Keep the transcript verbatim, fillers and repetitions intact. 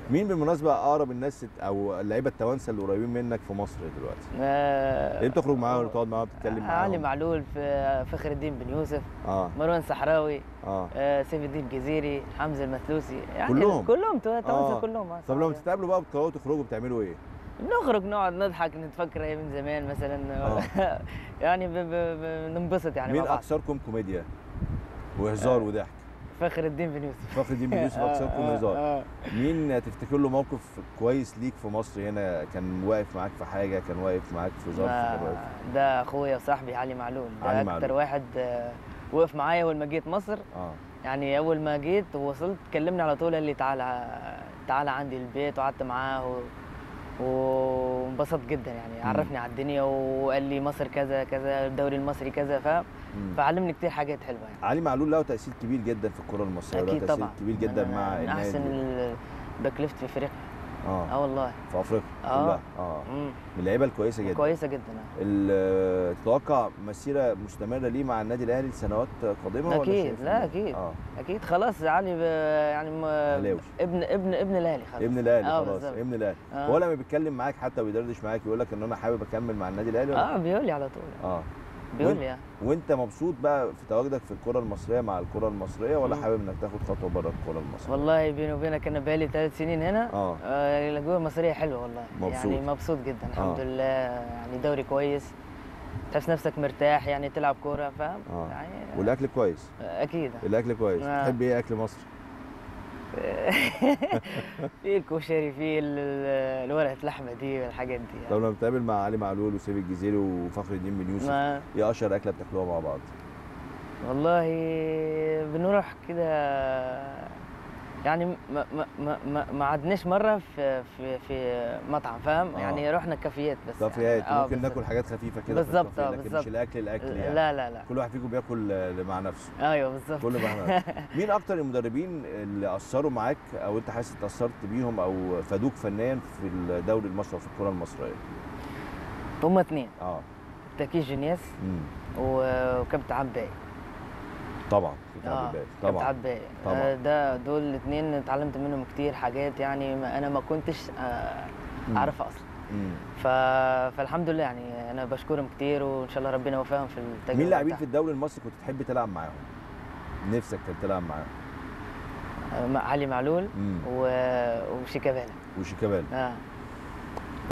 مين بالمناسبه اقرب الناس او اللعيبه التوانسه اللي قريبين منك في مصر دلوقتي؟ آه اللي بتخرج معاهم وتقعد معاهم وتتكلم معاهم؟ علي معلول، في فخر الدين بن يوسف، اه مروان صحراوي، اه آه سيف الدين الجزيري، حمزه المثلوسي، يعني كلهم كلهم توانسه آه. كلهم. طب لما تتقابلوا بقى بتقعدوا تخرجوا بتعملوا ايه؟ بنخرج نقعد نضحك نتفكر ايام زمان مثلا. آه. يعني بننبسط يعني مين مع بعض. اكثركم كوميديا وهزار آه وضحك؟ فخر الدين بن يوسف. فخر الدين بن يوسف اكثركم آه هزار. آه مين تفتكر له موقف كويس ليك في مصر هنا، كان واقف معاك في حاجه، كان واقف معاك في ظرف، كان واقف؟ ده اخويا وصاحبي علي معلول، ده علي اكتر معلول. واحد وقف معايا اول ما جيت مصر. اه يعني اول ما جيت ووصلت كلمني على طول، قال لي تعالى تعالى عندي البيت، وقعدت معاه و... وانبسطت جدا يعني. عرفني على الدنيا وقال لي مصر كذا كذا، الدوري المصري كذا، ف فعلمني كتير حاجات حلوه يعني. علي معلول له تاثير كبير جدا في الكره المصريه، له تاثير طبعا كبير جدا من مع من النادي. احسن الباك ليفت في افريقيا. اه اه والله في افريقيا آه. كلها. اه مم. من اللعيبه الكويسه جدا. كويسه جدا. آه. تتوقع مسيره مستمره ليه مع النادي الاهلي لسنوات قادمه؟ اكيد ولا لا اكيد آه. اكيد خلاص علي يعني اهلاوي، ابن ابن ابن الاهلي خلاص. ابن الاهلي آه خلاص، بالزبط. ابن الاهلي. آه. هو لما بيتكلم معاك حتى ويدردش معاك يقول لك ان انا حابب اكمل مع النادي الاهلي ولا؟ اه بيقول لي على طول. اه بيقول لي. وانت مبسوط بقى في تواجدك في الكره المصريه مع الكره المصريه، ولا مم. حابب انك تاخد خطوه بره الكره المصريه؟ والله بيني وبينك انا بقالي ثلاث سنين هنا. اه, آه الاجواء المصريه حلوه والله. مبسوط. يعني مبسوط جدا الحمد آه. لله. يعني دوري كويس، تحس نفسك مرتاح يعني تلعب كوره، فاهم؟ اه يعني والاكل كويس؟ اكيد. الاكل كويس. آه. تحب ايه اكل مصر؟ في الكشري، في الورقه اللحمه دي والحاجات دي يعني. طب لما بتقابل مع علي معلول وسيف الجزيري وفخر الدين بن يوسف، ما ايه اشهر اكله بتاكلوها مع بعض؟ والله بنروح كده يعني، ما ما ما ما ما عدناش مره في في في مطعم، فاهم؟ آه. يعني رحنا كافيات بس. كافيات يعني. ممكن ناكل حاجات خفيفه كده بالظبط. في الكافيه، لكن بالظبط. مش الاكل الاكل يعني. لا لا لا كل واحد فيكم بياكل مع نفسه. ايوه بالظبط. كل مع نفسه. مين اكتر المدربين اللي اثروا معاك او انت حاسس اتاثرت بيهم او فادوك فنيا في الدوري المصري وفي الكره المصريه؟ هما اثنين. اه تاكيز جونياس وكابتن عباي. طبعا كابتن آه. عباي طبعا. كابتن عباي طبعا. ده دول الاثنين اتعلمت منهم كتير حاجات يعني ما انا ما كنتش آه اعرفها اصلا. ف... فالحمد لله يعني انا بشكرهم كتير، وان شاء الله ربنا يوفقهم في التجربه. مين لاعبين في الدوري المصري كنت تحب تلعب معاهم؟ نفسك تلعب معاهم؟ علي معلول و... وشيكابالا. وشيكابالا. اه